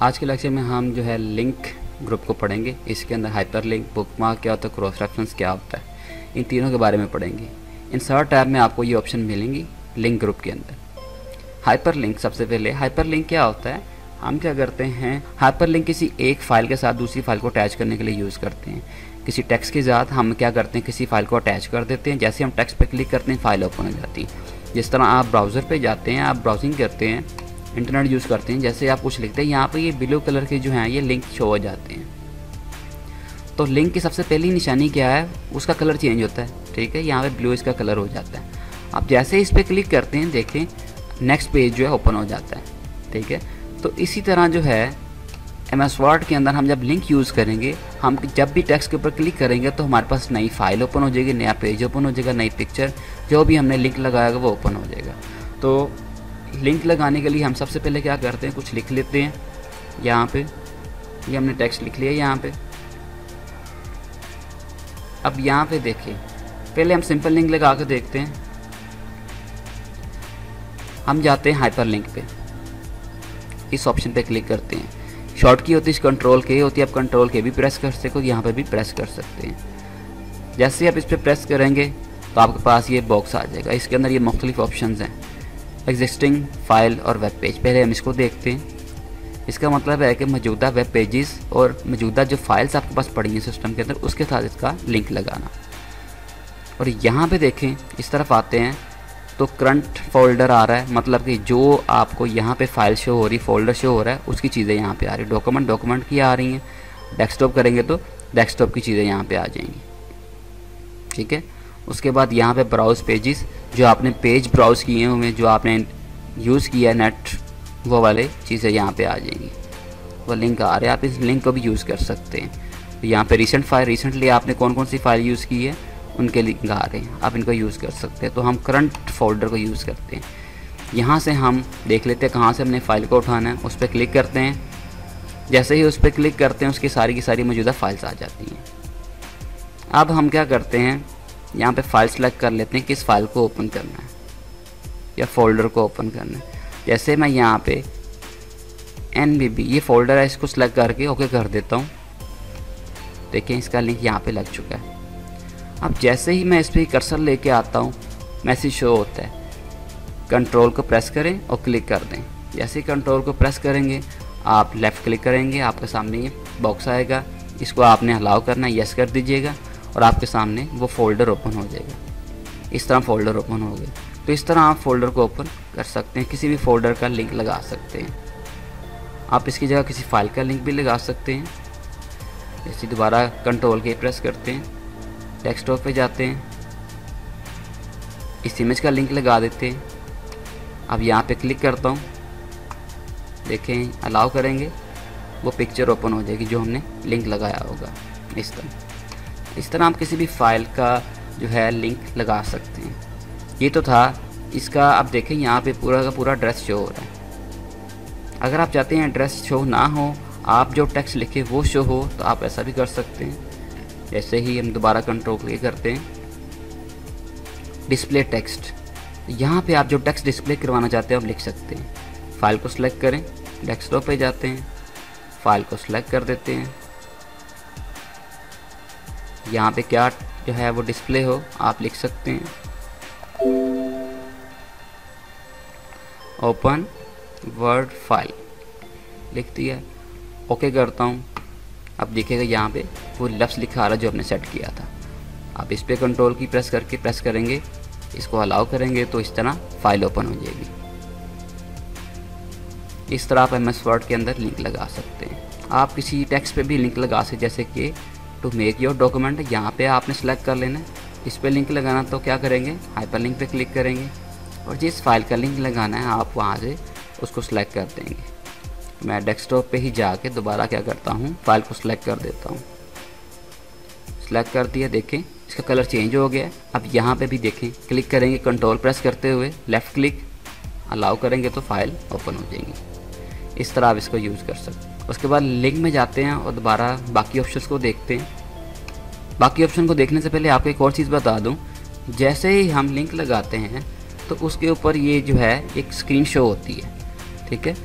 आज के लेक्चर में हम जो है लिंक ग्रुप को पढ़ेंगे। इसके अंदर हाइपर लिंक, बुकमार्क क्या होता है, क्रॉस रेफरेंस क्या होता है, इन तीनों के बारे में पढ़ेंगे। इंसर्ट टैब में आपको ये ऑप्शन मिलेंगी लिंक ग्रुप के अंदर। हाइपर लिंक, सबसे पहले हाइपर लिंक क्या होता है, हम क्या करते हैं, हाइपर लिंक किसी एक फाइल के साथ दूसरी फाइल को अटैच करने के लिए यूज़ करते हैं। किसी टेक्स्ट के साथ हम क्या करते हैं, किसी फाइल को अटैच कर देते हैं। जैसे हम टेक्स्ट पर क्लिक करते हैं फाइल ओपन हो जाती है। जिस तरह आप ब्राउज़र पे जाते हैं, आप ब्राउजिंग करते हैं, इंटरनेट यूज़ करते हैं, जैसे आप कुछ लिखते हैं यहाँ पे ये ब्लू कलर के जो हैं ये लिंक शो हो जाते हैं। तो लिंक की सबसे पहली निशानी क्या है, उसका कलर चेंज होता है। ठीक है, यहाँ पे ब्लू इसका कलर हो जाता है। आप जैसे इस पर क्लिक करते हैं देखें नेक्स्ट पेज जो है ओपन हो जाता है। ठीक है, तो इसी तरह जो है MS वर्ड के अंदर हम जब लिंक यूज़ करेंगे, हम जब भी टेक्स्ट के ऊपर क्लिक करेंगे तो हमारे पास नई फाइल ओपन हो जाएगी, नया पेज ओपन हो जाएगा, नई पिक्चर, जो भी हमने लिंक लगाया वो ओपन हो जाएगा। तो लिंक लगाने के लिए हम सबसे पहले क्या करते हैं, कुछ लिख लेते हैं। यहाँ पे ये हमने टेक्स्ट लिख लिया यहाँ पे। अब यहाँ पे देखिए, पहले हम सिंपल लिंक लगा के देखते हैं। हम जाते हैं हाइपर लिंक पे, इस ऑप्शन पे क्लिक करते हैं। शॉर्ट की होती है कंट्रोल के होती है, आप कंट्रोल के भी प्रेस कर सकते हो, यहाँ पे भी प्रेस कर सकते हैं। जैसे आप इस पर प्रेस करेंगे तो आपके पास ये बॉक्स आ जाएगा। इसके अंदर ये मुख्तलिफ ऑप्शंस हैं, एग्जिस्टिंग फाइल और वेब पेज। पहले हम इसको देखते हैं। इसका मतलब है कि मौजूदा वेब पेजेस और मौजूदा जो फाइल्स आपके पास पड़ी हैं सिस्टम के अंदर, उसके साथ इसका लिंक लगाना। और यहाँ पे देखें, इस तरफ आते हैं तो करंट फोल्डर आ रहा है, मतलब कि जो आपको यहाँ पे फाइल शो हो रही, फोल्डर शो हो रहा है, उसकी चीज़ें यहाँ पे आ रही। डॉक्यूमेंट की आ रही हैं। डेस्कटॉप करेंगे तो डेस्कटॉप की चीज़ें यहाँ पे आ जाएंगी। ठीक है, उसके बाद यहाँ पे ब्राउज़ पेजेस, जो आपने पेज ब्राउज़ किए हुए, जो आपने यूज़ किया नेट, वो वाले चीज़ें यहाँ पे आ जाएंगी। वो लिंक आ रहे हैं, आप इस लिंक को भी यूज़ कर सकते हैं। तो यहाँ पे रिसेंट फाइल, रिसेंटली आपने कौन कौन सी फाइल यूज़ की है उनके लिंक आ रहे हैं, आप इनको यूज़ कर सकते हैं। तो हम करंट फोल्डर को यूज़ करते हैं। यहाँ से हम देख लेते हैं कहाँ से हमने फ़ाइल को उठाना है, उस पर क्लिक करते हैं। जैसे ही उस पर क्लिक करते हैं उसकी सारी की सारी मौजूदा फाइल्स आ जाती हैं। अब हम क्या करते हैं, यहाँ पे फाइल सेलेक्ट कर लेते हैं, किस फाइल को ओपन करना है या फोल्डर को ओपन करना है। जैसे मैं यहाँ पे NBB ये फोल्डर है, इसको सेलेक्ट करके ओके कर देता हूँ। देखें इसका लिंक यहाँ पे लग चुका है। अब जैसे ही मैं इस पर कर्सर लेके आता हूँ, मैसेज शो होता है। कंट्रोल को प्रेस करें और क्लिक कर दें। जैसे ही कंट्रोल को प्रेस करेंगे, आप लेफ़्ट क्लिक करेंगे, आपके सामने ये बॉक्स आएगा। इसको आपने अलाउ करना है, यस कर दीजिएगा, और आपके सामने वो फ़ोल्डर ओपन हो जाएगा। इस तरह फ़ोल्डर ओपन हो गए। तो इस तरह आप फ़ोल्डर को ओपन कर सकते हैं, किसी भी फ़ोल्डर का लिंक लगा सकते हैं। आप इसकी जगह किसी फाइल का लिंक भी लगा सकते हैं। जैसे दोबारा कंट्रोल के प्रेस करते हैं, डेस्कटॉप पे जाते हैं, इस इमेज का लिंक लगा देते हैं। अब यहाँ पे क्लिक करता हूँ, देखें अलाउ करेंगे, वो पिक्चर ओपन हो जाएगी जो हमने लिंक लगाया होगा। इस तरह आप किसी भी फाइल का जो है लिंक लगा सकते हैं। ये तो था इसका। अब देखें यहाँ पे पूरा का पूरा एड्रेस शो हो रहा है। अगर आप चाहते हैं एड्रेस शो ना हो, आप जो टेक्स्ट लिखे वो शो हो, तो आप ऐसा भी कर सकते हैं। जैसे ही हम दोबारा कंट्रोल क्लिक करते हैं, डिस्प्ले टेक्स्ट, यहाँ पे आप जो टेक्स्ट डिस्प्ले करवाना चाहते हैं आप लिख सकते हैं। फाइल को सिलेक्ट करें, डेस्कटॉप पे जाते हैं, फाइल को सिलेक्ट कर देते हैं। यहाँ पे क्या जो है वो डिस्प्ले हो आप लिख सकते हैं। ओपन वर्ड फाइल लिख दिया, ओके करता हूँ। अब देखिएगा यहाँ पे वो लफ्ज़ लिखा आ रहा जो हमने सेट किया था। आप इस पर कंट्रोल की प्रेस करेंगे, इसको अलाउ करेंगे तो इस तरह फाइल ओपन हो जाएगी। इस तरह आप MS वर्ड के अंदर लिंक लगा सकते हैं। आप किसी टेक्स्ट पे भी लिंक लगा सकते, जैसे कि टू मेक योर डॉक्यूमेंट, यहाँ पे आपने सेलेक्ट कर लेना है। इस पर लिंक लगाना तो क्या करेंगे, हाइपर लिंक पे क्लिक करेंगे और जिस फाइल का लिंक लगाना है आप वहाँ से उसको सिलेक्ट कर देंगे। मैं डेस्कटॉप पे ही जाके दोबारा क्या करता हूँ, फाइल को सिलेक्ट कर देता हूँ। सिलेक्ट कर दिया, देखें इसका कलर चेंज हो गया है। अब यहाँ पे भी देखें, क्लिक करेंगे कंट्रोल प्रेस करते हुए, लेफ़्ट क्लिक अलाउ करेंगे तो फाइल ओपन हो जाएगी। इस तरह आप इसको यूज़ कर सकते हैं। उसके बाद लिंक में जाते हैं और दोबारा बाकी ऑप्शंस को देखते हैं। बाकी ऑप्शन को देखने से पहले आपको एक और चीज़ बता दूँ, जैसे ही हम लिंक लगाते हैं तो उसके ऊपर ये जो है एक स्क्रीन शो होती है। ठीक है,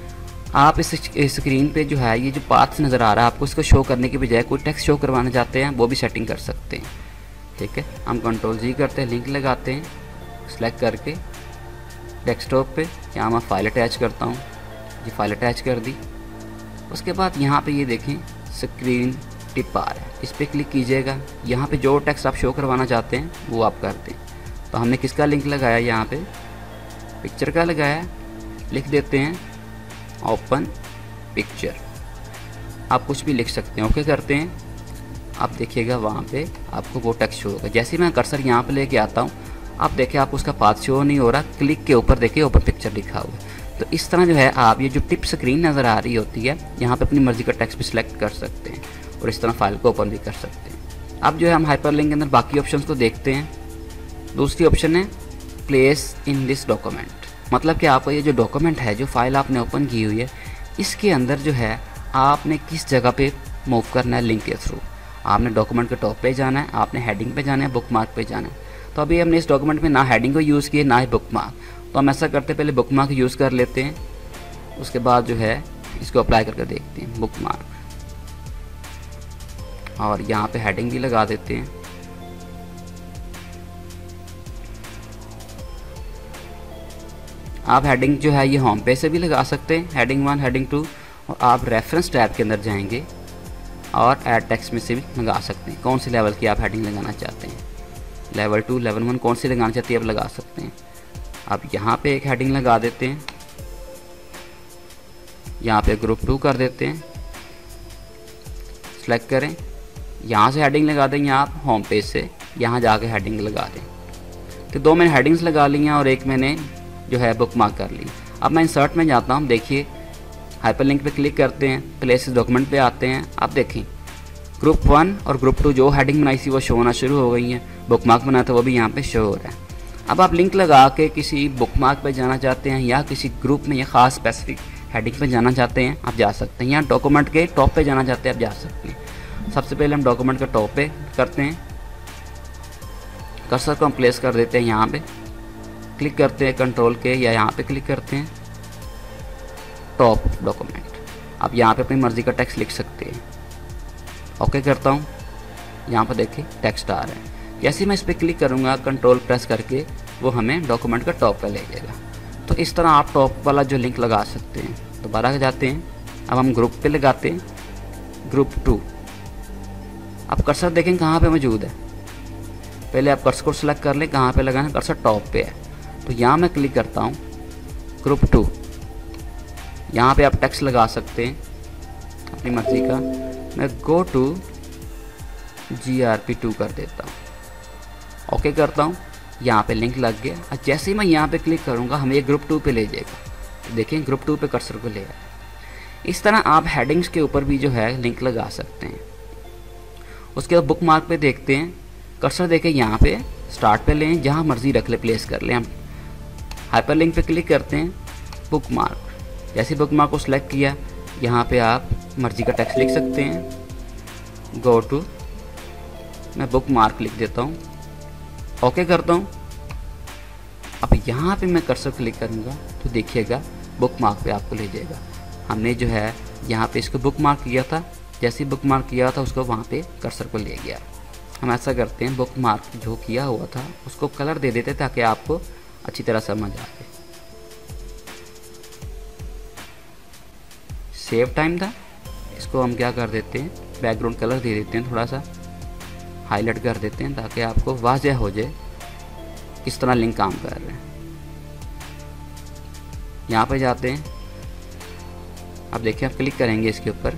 आप इस स्क्रीन पे जो है ये जो पाथ नज़र आ रहा है आपको, इसको शो करने के बजाय कोई टेक्स्ट शो करवाना चाहते हैं वो भी सेटिंग कर सकते हैं। ठीक है, हम Ctrl+G करते हैं, लिंक लगाते हैं, सेलेक्ट करके डेस्कटॉप पे यहाँ मैं फाइल अटैच करता हूँ। ये फाइल अटैच कर दी। उसके बाद यहाँ पे ये देखें स्क्रीन टिप आ रहा है, इस पर क्लिक कीजिएगा। यहाँ पे जो टेक्स्ट आप शो करवाना चाहते हैं वो आप कर दें। तो हमने किसका लिंक लगाया, यहाँ पे पिक्चर का लगाया। लिख देते हैं ओपन पिक्चर, आप कुछ भी लिख सकते हैं। ओके करते हैं, आप देखिएगा वहाँ पे आपको वो टेक्स्ट शो होगा। जैसे मैं कर्सर यहाँ पे लेके आता हूँ, आप देखिए आपको उसका पाथ शो नहीं हो रहा, क्लिक के ऊपर देखिए ओपन पिक्चर लिखा हुआ है। तो इस तरह जो है आप ये जो टिप स्क्रीन नज़र आ रही होती है, यहाँ पे अपनी मर्ज़ी का टेक्स्ट भी सिलेक्ट कर सकते हैं और इस तरह फाइल को ओपन भी कर सकते हैं। अब जो है हम हाइपरलिंक के अंदर बाकी ऑप्शंस को देखते हैं। दूसरी ऑप्शन है प्लेस इन दिस डॉक्यूमेंट, मतलब कि आपका ये जो डॉक्यूमेंट है, जो फाइल आपने ओपन की हुई है, इसके अंदर जो है आपने किस जगह पे मूव करना है लिंक के थ्रू। आपने डॉक्यूमेंट के टॉप पे जाना है, आपने हेडिंग पे जाना है, बुकमार्क पे जाना है। तो अभी हमने इस डॉक्यूमेंट में ना हेडिंग को यूज़ किया ना ही बुकमार्क, तो हम ऐसा करते पहले बुकमार्क यूज़ कर लेते हैं, उसके बाद जो है इसको अप्लाई करके देखते हैं बुकमार्क, और यहाँ पे हेडिंग भी लगा देते हैं। आप हेडिंग जो है ये होम पेज से भी लगा सकते हैं, हेडिंग 1, हेडिंग 2, और आप रेफरेंस टैब के अंदर जाएंगे और ऐड टेक्स्ट में से भी लगा सकते हैं। कौन सी लेवल की आप हेडिंग लगाना चाहते हैं, लेवल 2, लेवल 1, कौन सी लगाना चाहते हैं आप लगा सकते हैं। आप यहाँ पे एक हेडिंग लगा देते हैं, यहाँ पे ग्रुप 2 कर देते हैं, सेलेक्ट करें, यहाँ से हेडिंग लगा देंगे आप होम पेज से, यहाँ जाके हेडिंग लगा दें। तो 2 मैंने हेडिंग्स लगा ली हैं और एक मैंने जो है बुकमार्क कर ली। अब मैं इंसर्ट में जाता हूँ, देखिए हाइपरलिंक पे क्लिक करते हैं, प्लेसेस डॉक्यूमेंट पे आते हैं। आप देखें ग्रुप 1 और ग्रुप 2 जो हेडिंग बनाई थी वो शो होना शुरू हो गई हैं, बुकमार्क बनाया था वो भी यहाँ पे शो हो रहा है। अब आप लिंक लगा के किसी बुकमार्क पे जाना चाहते हैं या किसी ग्रुप में या ख़ास स्पेसिफिक हेडिंग पे जाना चाहते हैं, आप जा सकते हैं। या डॉक्यूमेंट के टॉप पे जाना चाहते हैं, आप जा सकते हैं। सबसे पहले हम डॉक्यूमेंट के टॉप पे करते हैं, कर्सर को हम प्लेस कर देते हैं, यहाँ पे क्लिक करते हैं कंट्रोल के, या यहाँ पे क्लिक करते हैं टॉप डॉक्यूमेंट। आप यहाँ पे अपनी मर्ज़ी का टेक्स्ट लिख सकते हैं। ओके करता हूँ, यहाँ पर देखिए टेक्स्ट आ रहा है। जैसे मैं इस पर क्लिक करूँगा कंट्रोल प्रेस करके, वो हमें डॉक्यूमेंट का टॉप पे ले जाएगा। तो इस तरह आप टॉप वाला जो लिंक लगा सकते हैं। दोबारा जाते हैं, अब हम ग्रुप पे लगाते हैं, ग्रुप 2। अब कर्सर देखें कहाँ पे मौजूद है, पहले आप कर्सर को सिलेक्ट कर लें कहाँ पे लगाना, कर्सर टॉप पे है। तो यहाँ मैं क्लिक करता हूँ ग्रुप 2, यहाँ पे आप टेक्स्ट लगा सकते हैं अपनी मर्ज़ी का। मैं गो टू GRP2 कर देता हूँ, ओके करता हूँ, यहाँ पे लिंक लग गया। और जैसे ही मैं यहाँ पे क्लिक करूँगा हमें ये ग्रुप 2 पे ले जाएगा। तो देखें ग्रुप 2 पे कर्सर को ले आया। इस तरह आप हेडिंग्स के ऊपर भी जो है लिंक लगा सकते हैं। उसके बाद बुकमार्क पे देखते हैं, कर्सर देखें यहाँ पे स्टार्ट पे लें, जहाँ मर्ज़ी रख ले, प्लेस कर लें। हम हाइपरलिंक पे क्लिक करते हैं, बुकमार्क। जैसे बुकमार्क को सिलेक्ट किया, यहाँ पे आप मर्ज़ी का टेक्स्ट लिख सकते हैं। गो टू, मैं बुकमार्क लिख देता हूँ, ओके करता हूँ। अब यहाँ पे मैं कर्सर क्लिक करूँगा तो देखिएगा बुकमार्क पे आपको ले जाएगा। हमने जो है यहाँ पे इसको बुकमार्क किया था, जैसे ही बुकमार्क किया था उसको वहाँ पे कर्सर को ले गया। हम ऐसा करते हैं, बुकमार्क जो किया हुआ था उसको कलर दे देते ताकि आपको अच्छी तरह समझ आ जाए। सेव टाइम था, इसको हम क्या कर देते हैं, बैकग्राउंड कलर दे देते हैं, थोड़ा सा हाईलाइट कर देते हैं ताकि आपको वाज़ेह हो जाए किस तरह लिंक काम कर रहे हैं। यहाँ पे जाते हैं, अब देखिए आप क्लिक करेंगे इसके ऊपर,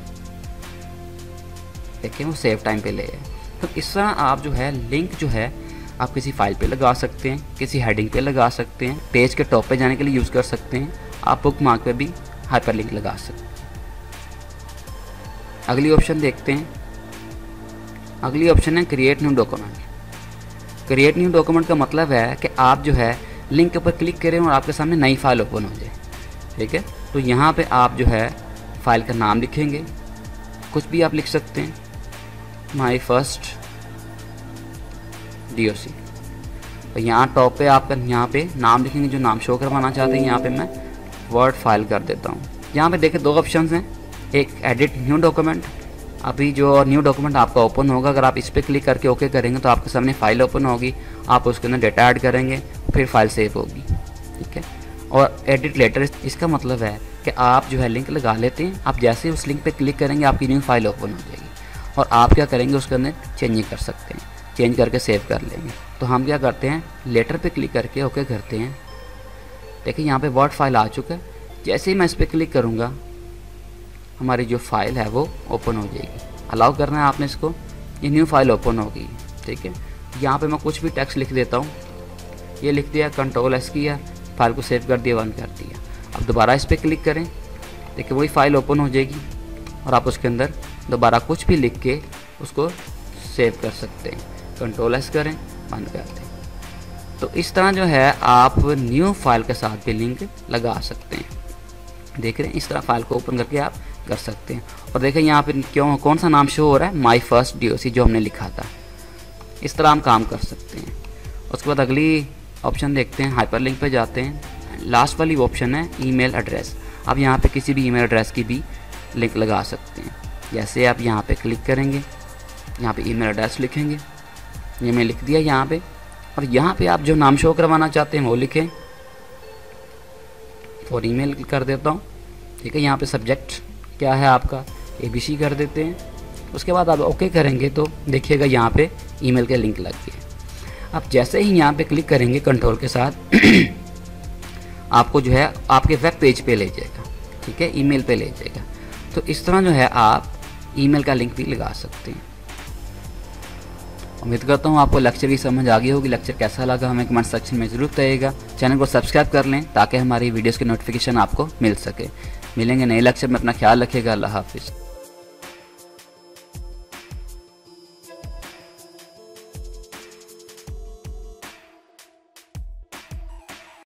देखिए वो सेव टाइम पे ले है। तो इस तरह आप जो है लिंक जो है आप किसी फाइल पे लगा सकते हैं, किसी हेडिंग पे लगा सकते हैं, पेज के टॉप पे जाने के लिए यूज़ कर सकते हैं। आप बुकमार्क पे भी हाइपरलिंक लगा सकते हैं। अगली ऑप्शन देखते हैं। अगली ऑप्शन है create new document. Create new document का मतलब है कि आप जो है लिंक के ऊपर क्लिक करें और आपके सामने नई फाइल ओपन हो जाए। ठीक है, तो यहाँ पे आप जो है फाइल का नाम लिखेंगे, कुछ भी आप लिख सकते हैं, माई फर्स्ट DOC। तो यहाँ टॉप पे आपका यहाँ पे नाम लिखेंगे जो नाम शो करवाना चाहते हैं। यहाँ पे मैं वर्ड फाइल कर देता हूँ, यहाँ पे देखिए 2 ऑप्शन हैं, एक एडिट न्यू डॉक्यूमेंट। अभी जो न्यू डॉक्यूमेंट आपका ओपन होगा, अगर आप इस पर क्लिक करके ओके करेंगे तो आपके सामने फाइल ओपन होगी, आप उसके अंदर डेटा ऐड करेंगे, फिर फाइल सेव होगी, ठीक है। और एडिट लेटर, इसका मतलब है कि आप जो है लिंक लगा लेते हैं, आप जैसे उस लिंक पे क्लिक करेंगे आपकी न्यू फाइल ओपन हो जाएगी और आप क्या करेंगे उसके अंदर चेंजिंग कर सकते हैं, चेंज करके सेव कर लेंगे। तो हम क्या करते हैं, लेटर पे क्लिक करके ओके करते हैं। देखिए यहाँ पे वर्ड फाइल आ चुका है, जैसे ही मैं इस पर क्लिक करूँगा हमारी जो फाइल है वो ओपन हो जाएगी। अलाउ करना है आपने इसको, ये न्यू फाइल ओपन होगी, ठीक है। यहाँ पे मैं कुछ भी टेक्स्ट लिख देता हूँ, ये लिख दिया, Ctrl+S किया, फाइल को सेव कर दिया, बंद कर दिया। अब दोबारा इस पर क्लिक करें, देखिए वही फाइल ओपन हो जाएगी और आप उसके अंदर दोबारा कुछ भी लिख के उसको सेव कर सकते हैं। Ctrl+S करें, बंद कर दें। तो इस तरह जो है आप न्यू फाइल के साथ भी लिंक लगा सकते हैं। देख रहे हैं, इस तरह फाइल को ओपन करके आप कर सकते हैं। और देखें यहाँ पे कौन सा नाम शो हो रहा है, माई फर्स्ट DOC, जो हमने लिखा था। इस तरह हम काम कर सकते हैं। उसके बाद अगली ऑप्शन देखते हैं, हाइपरलिंक पे जाते हैं। लास्ट वाली ऑप्शन है ईमेल एड्रेस। आप यहाँ पे किसी भी ईमेल एड्रेस की भी लिंक लगा सकते हैं। जैसे आप यहाँ पे क्लिक करेंगे, यहाँ पे ईमेल एड्रेस लिखेंगे, ये मैं लिख दिया यहाँ पे, और यहाँ पे आप जो नाम शो करवाना चाहते हैं वो लिखें, और ईमेल कर देता हूँ, ठीक है। यहाँ पे सब्जेक्ट क्या है आपका, ABC कर देते हैं। उसके बाद आप ओके करेंगे तो देखिएगा यहाँ पे ईमेल के लिंक लग गए। आप जैसे ही यहाँ पे क्लिक करेंगे कंट्रोल के साथ आपको जो है आपके वेब पेज पे ले जाएगा, ठीक है, ईमेल पे ले जाएगा। तो इस तरह जो है आप ईमेल का लिंक भी लगा सकते हैं। उम्मीद करता हूँ आपको लेक्चर की समझ आ गई होगी। लेक्चर कैसा लगा हमें कमेंट सेक्शन में ज़रूर बताइएगा। चैनल को सब्सक्राइब कर लें ताकि हमारी वीडियोस की नोटिफिकेशन आपको मिल सके। मिलेंगे नए लेक्चर में, अपना ख्याल रखिएगा। अल्लाह हाफिज़।